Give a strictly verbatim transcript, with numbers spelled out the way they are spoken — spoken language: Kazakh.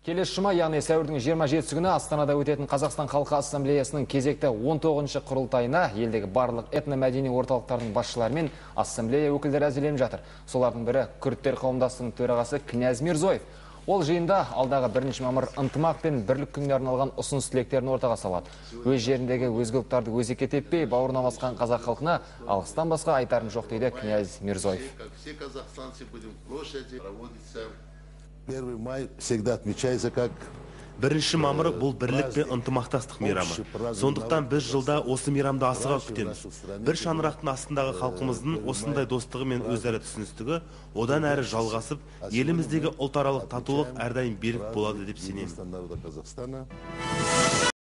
Келесі жұма, яғни сәуірдің жиырма жетісі күні Астанада өтетін Қазақстан Халқы Ассамблеясының кезекті он тоғызыншы құрылтайына елдегі барлық этномәдени орталықтардың басшылары мен ассамблея өкілдері әзірленіп жатыр. Солардың бірі күрдтер қауымдастығының төрағасы Князь Мирзоев. Ол жиында алдағы бірінші мамыр ынтымақ пен бірлік күніне арналған ұсыныс тілектерін ортаға салады. Өз жеріндегі өзге ұлттарды өзекке теппей, бауырына басқан қазақ халқына алғыстан басқа айтарым жоқ дейді Князь Мирзоев. первый май всегда отмечается как Бірінші мамыр бұл бірлік пен ынтымақтастық мейрамы. Сондықтан біз жылда осы мейрамды асыға күтеміз. Бір шаңырақтың астындағы халқымыздың осындай достығы мен өзара түсіністігі одан әрі жалғасып, еліміздегі ұлтаралық татулық әрдайым берік болады деп сенемін.